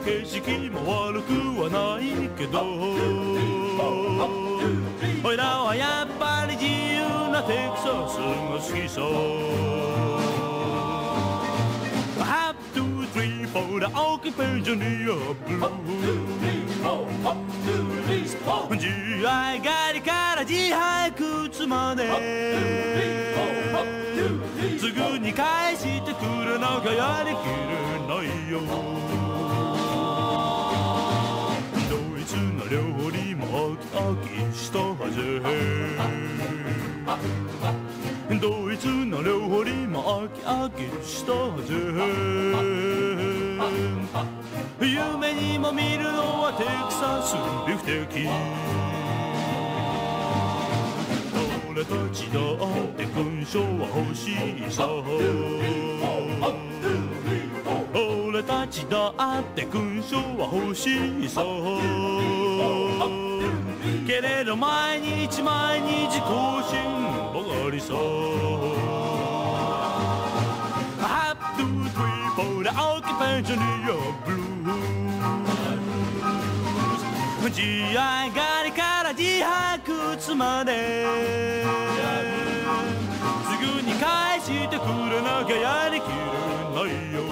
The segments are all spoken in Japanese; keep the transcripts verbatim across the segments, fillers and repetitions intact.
景色も悪くはないけどおいらはやっぱり自由なテキサスが好きさ One, two, three, four the occupation of blue 自愛狩りから自敗靴まですぐに返してくれなきゃやりきれないよドイツの料理も飽き飽きしたはずドイツの料理も飽き飽きしたはず夢にも見るのはテキサスビフテキ俺たちだって勲章は欲しいさ俺たちだって勲章は欲しいさけれど毎日毎日更新ばかりさ One, two, three, four the occupation of blue 自愛狩りから自白靴まですぐに返してくれなきゃやりきれないよ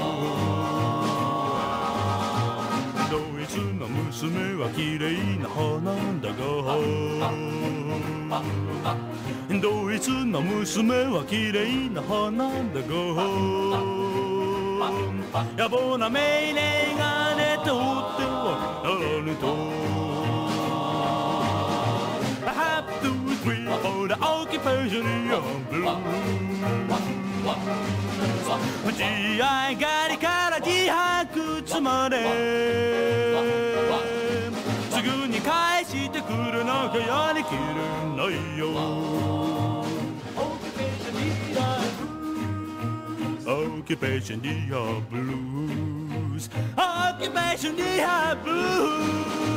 ドイツの娘は綺麗な花だがドイツの娘は綺麗な花だが野暮な命令がねとってはならぬとOne, two, three, four the occupation of blue 自愛狩りから自白靴まですぐに返してくれなきゃやりきれないよ Occupation D R Blues Occupation D R Blues